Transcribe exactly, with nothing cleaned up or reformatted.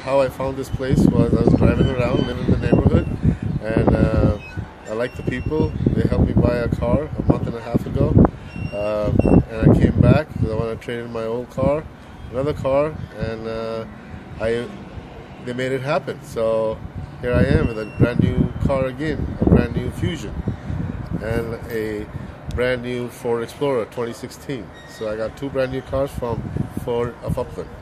how I found this place was I was driving around, living in the neighborhood, and uh, I like the people. They helped me buy a car a month and a half ago, uh, and I came back because I want to trade in my old car, another car, and uh, I they made it happen. So here I am with a brand new car again, a brand new Fusion, and a brand new Ford Explorer twenty sixteen. So I got two brand new cars from Ford of Upland.